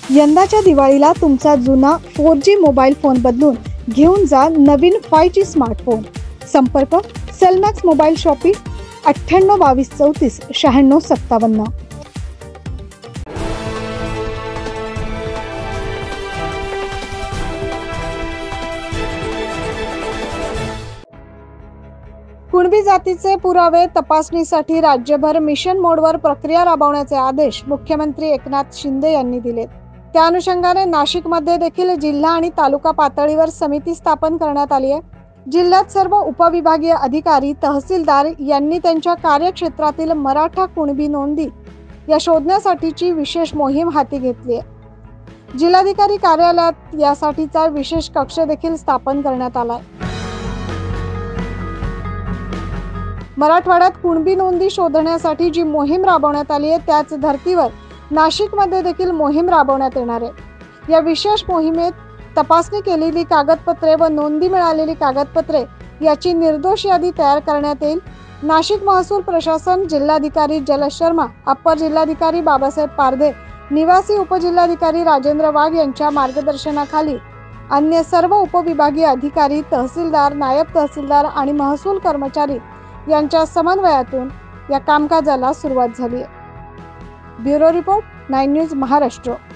यंदाच्या दिवाळीला तुमचा जुना 4G मोबाईल फोन बदलून घेऊन जा नवीन 5G स्मार्टफोन। संपर्क सेलमॅक्स मोबाईल शॉपी 98 22 34 96 57। कुणबी जातीचे पुरावे तपासणीसाठी राज्यभर मिशन मोडवर प्रक्रिया राबवण्याचे आदेश मुख्यमंत्री एकनाथ शिंदे यांनी दिले। त्या अनुषंगाने नाशिकमध्ये देखील जिल्हा आणि तालुका पातळीवर समिती स्थापन करण्यात आली आहे। जिल्ह्यात सर्व उपविभागीय अधिकारी तहसीलदार यांनी त्यांच्या कार्यक्षेत्रातील मराठा कुणबी नोंदी या शोधण्यासाठीची विशेष मोहीम हाती घेतली आहे। जिल्हाधिकारी कार्यालयात यासाठीचा विशेष कक्ष देखील स्थापन करण्यात आला आहे। मराठवाड्यात कुणबी नोंदी शोधण्यासाठी जी मोहीम राबवण्यात आली आहे त्याच धर्तीवर नाशिकमध्ये देखील मोहीम राबवण्यात येणार आहे। या विशेष मोहिमेत तपासणी केलेली कागदपत्रे व नोंदी मिळालेली कागदपत्रे याची निर्दोष यादी तयार करण्यात येईल। नाशिक महसूल प्रशासन, जिल्हाधिकारी जलज शर्मा, अप्पर जिल्हाधिकारी बाबासाहेब पारधे, निवासी उपजिल्हाधिकारी राजेंद्र वाघ यांच्या मार्गदर्शनाखाली अन्य सर्व उपविभागीय अधिकारी, तहसीलदार, नायब तहसीलदार आणि महसूल कर्मचारी यांच्या समन्वयातून या कामकाजाला सुरुवात झाली आहे। Bureau report 9 news Maharashtra.